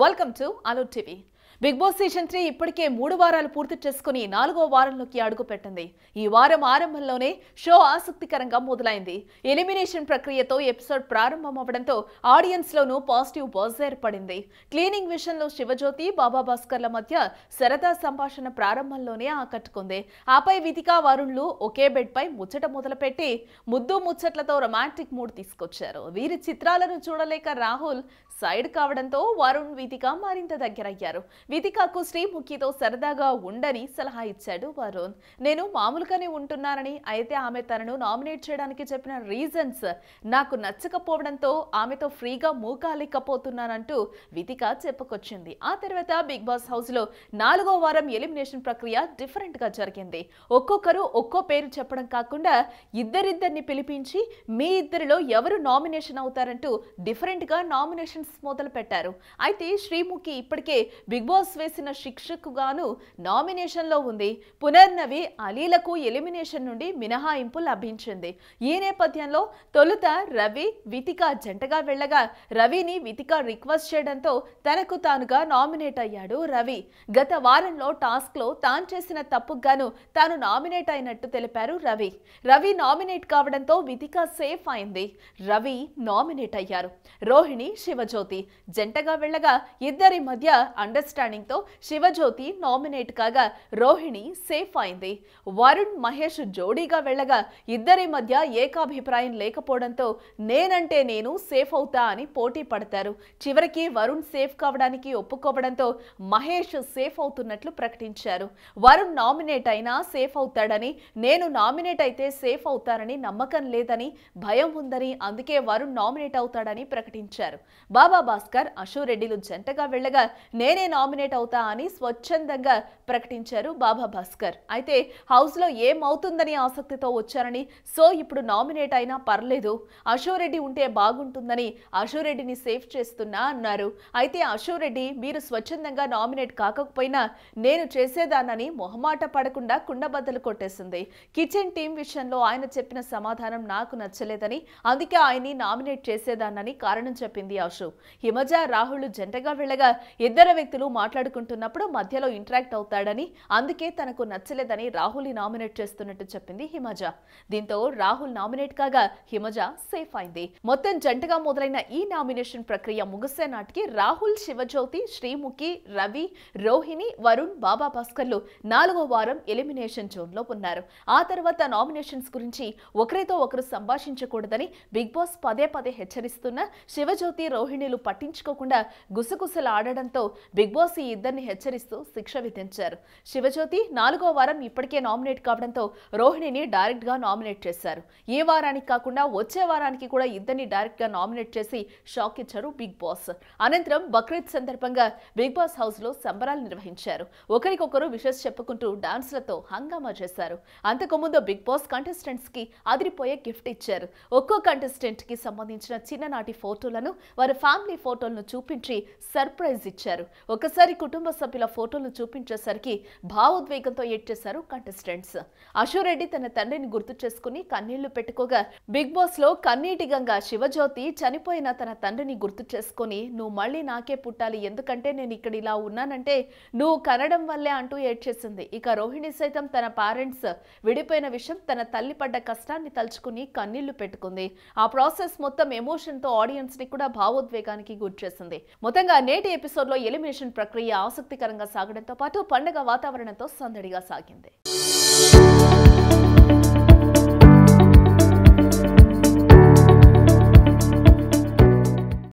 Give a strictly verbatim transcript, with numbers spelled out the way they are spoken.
Welcome to అలో TV. Bigg Boss season three ఇప్పటికే మూడు వారాలు పూర్తి చేసుకుని నాలుగో వారంలోకి అడుగు పెట్టింది. ఈ వారం ఆరంభంలోనే షో ఆసక్తికరంగా మొదలైంది. ఎలిమినేషన్ ప్రక్రియతో ఎపిసోడ్ ప్రారంభం అవడంతో ఆడియన్స్ లోనూ పాజిటివ్ బజ్ ఏర్పడింది. క్లీనింగ్ విషయంలో శివజ్యోతి, బాబా భాస్కర్ల మధ్య సరదా సంభాషణ ప్రారంభంలోనే ఆకట్టుకుంది. ఆపై వితికా, వరుణ్లు ఒకే బెడ్ పై ముచ్చట మొదలుపెట్టి ముద్దు ముచ్చట్లతో రొమాంటిక్ మూడ్ తీసుకొచ్చారు. వీరి చిత్రాలను చూడలేక రాహుల్ సైడ్ కావడంతో వరుణ్, వితిక మరింత దగ్గరయ్యారు. వితికాకు శ్రీముఖితో సరదాగా ఉండని సలహా ఇచ్చాడు వరుణ్. నేను మామూలుగానే ఉంటున్నానని, అయితే ఆమె తనను నామినేట్ చేయడానికి చెప్పిన రీజన్స్ నాకు నచ్చకపోవడంతో ఆమెతో ఫ్రీగా మూవ్ కాలేకపోతున్నానంటూ వితిక చెప్పుకొచ్చింది. ఆ తర్వాత బిగ్ బాస్ హౌస్ లో నాలుగో వారం ఎలిమినేషన్ ప్రక్రియ డిఫరెంట్ గా జరిగింది. ఒక్కొక్కరు ఒక్కో పేరు చెప్పడం కాకుండా ఇద్దరిద్దరిని పిలిపించి మీ ఇద్దరిలో ఎవరు నామినేషన్ అవుతారంటూ డిఫరెంట్ గా నామినేషన్స్ మొదలు పెట్టారు. అయితే శ్రీముఖి ఇప్పటికే బిగ్ బాస్ వేసిన శిక్షకు గాను నామినేషన్ లో ఉంది. పునర్నవి, అలీలకు ఎలిమినేషన్ నుండి మినహాయింపు లభించింది. ఈ నేపథ్యంలో తొలుత రవి, వితిక జంటగా వెళ్లగా రవిని వితిక రిక్వెస్ట్ చేయడంతో తనకు తానుగా నామినేట్ అయ్యాడు రవి. గత వారంలో టాస్క్ లో తాను చేసిన తప్పుకు గాను తాను నామినేట్ అయినట్టు తెలిపారు రవి. రవి నామినేట్ కావడంతో వితిక సేఫ్ అయింది. రవి నామినేట్ అయ్యారు. రోహిణి, శివజ్యోతి జంటగా వెళ్లగా ఇద్దరి మధ్య అండర్స్టాండింగ్ తో శివజ్యోతి నామినేట్ కాగా రోహిణి సేఫ్ అయింది. వరుణ్, మహేష్ జోడీగా వెళ్లగా ఇద్దరి మధ్య ఏకాభిప్రాయం లేకపోవడంతో నేనంటే నేను సేఫ్ అవుతా అని పోటీ పడతారు. చివరికి వరుణ్ సేఫ్ కావడానికి ఒప్పుకోవడంతో మహేష్ సేఫ్ అవుతున్నట్లు ప్రకటించారు. వరుణ్ నామినేట్ అయినా సేఫ్ అవుతాడని, నేను నామినేట్ అయితే సేఫ్ అవుతారని నమ్మకం లేదని, భయం ఉందని, అందుకే వరుణ్ నామినేట్ అవుతాడని ప్రకటించారు. బాబా భాస్కర్, అశోరెడ్డిలు జంటగా వెళ్లగా నేనే నామినేట్ అవుతా అని స్వచ్ఛందంగా ప్రకటించారు బాబా భాస్కర్. అయితే హౌస్ లో ఏమవుతుందని ఆసక్తితో వచ్చారని, సో ఇప్పుడు నామినేట్ అయినా పర్లేదు, అశోరెడ్డి ఉంటే బాగుంటుందని అశోరెడ్డిని సేఫ్ చేస్తున్నా అన్నారు. అయితే అశోరెడ్డి మీరు స్వచ్ఛందంగా నామినేట్ కాకపోయినా నేను చేసేదానని మొహమాట పడకుండా కుండబద్దలు కొట్టేసింది. కిచెన్ టీం విషయంలో ఆయన చెప్పిన సమాధానం నాకు నచ్చలేదని, అందుకే ఆయన్ని నామినేట్ చేసేదానని కారణం చెప్పింది అశో. హిమజ, రాహుల్ జంటగా వెళ్లగా ఇద్దరు వ్యక్తులు మాట్లాడుకుంటున్నప్పుడు మధ్యలో ఇంటరాక్ట్ అవుతాడని, అందుకే తనకు నచ్చలేదని రాహుల్ ని నామినేట్ చేస్తున్నట్టు చెప్పింది హిమజ. దీంతో రాహుల్ నామినేట్ కాగా హిమజ సేఫ్ అయింది. మొత్తం జంటగా మొదలైన ఈ నామినేషన్ ప్రక్రియ ముగిసే నాటికి రాహుల్, శివజ్యోతి, శ్రీముఖి, రవి, రోహిణి, వరుణ్, బాబా భాస్కర్లు నాలుగో వారం ఎలిమినేషన్ జోన్ లో ఉన్నారు. ఆ తర్వాత నామినేషన్స్ గురించి ఒకరితో ఒకరు సంభాషించకూడదని బిగ్ బాస్ పదే పదే హెచ్చరిస్తున్న శివజ్యోతి, రోహిణిలు పట్టించుకోకుండా గుసగుసలు ఆడడంతో బిగ్ బాస్ ఈ ఇద్దరిని హెచ్చరిస్తూ శిక్ష విధించారు. శివజ్యోతి నాలుగో వారం ఇప్పటికే నామినేట్ కావడంతో రోహిణిని డైరెక్ట్ గా నామినేట్ చేశారు. ఈ వారానికి కాకుండా వచ్చే వారానికి కూడా ఇద్దరిని డైరెక్ట్ గా నామినేట్ చేసి షాక్ ఇచ్చారు బిగ్ బాస్. అనంతరం బక్రీద్ సందర్భంగా బిగ్ బాస్ హౌస్ లో సంబరాలు నిర్వహించారు. ఒకరికొకరు విషెస్ చెప్పుకుంటూ డాన్స్లతో హంగామా చేశారు. అంతకుముందు బిగ్ బాస్ కంటెస్టెంట్స్ కి అదిరిపోయే గిఫ్ట్ ఇచ్చారు. ఒక్కో కంటెస్టెంట్ కి సంబంధించిన చిన్ననాటి ఫోటోలను, వారి ఫ్యామిలీ ఫోటోలను చూపించి సర్ప్రైజ్ ఇచ్చారు. ఒకసారి కుటుంబ సభ్యుల ఫోటోలు చూపించేసరికి భావోద్వేగంతో ఏడ్చేశారు కంటెస్టెంట్స్. అశోరెడ్డి తన తండ్రిని గుర్తు చేసుకుని కన్నీళ్లు పెట్టుకోగా బిగ్ బాస్ లో కన్నీటి గంగా శివజ్యోతి చనిపోయిన తన తండ్రిని గుర్తు చేసుకుని నువ్వు మళ్ళీ నాకే పుట్టాలి, ఎందుకంటే నేను ఇక్కడ ఇలా ఉన్నానంటే నువ్వు కనడం వల్లే అంటూ ఏడ్చేసింది. ఇక రోహిణి సైతం తన పేరెంట్స్ విడిపోయిన విషయం, తన తల్లి పడ్డ కష్టాన్ని తలుచుకుని కన్నీళ్లు పెట్టుకుంది. ఆ ప్రాసెస్ మొత్తం ఎమోషన్ తో ఆడియన్స్ ని కూడా భావోద్వేగానికి గురి చేసింది. మొత్తంగా నేటి ఎపిసోడ్ లో ఎలిమినేషన్ ప్రక్రియ ఆసక్తికరంగా సాగడంతో పాటు పండుగ వాతావరణంతో సందడిగా సాగింది.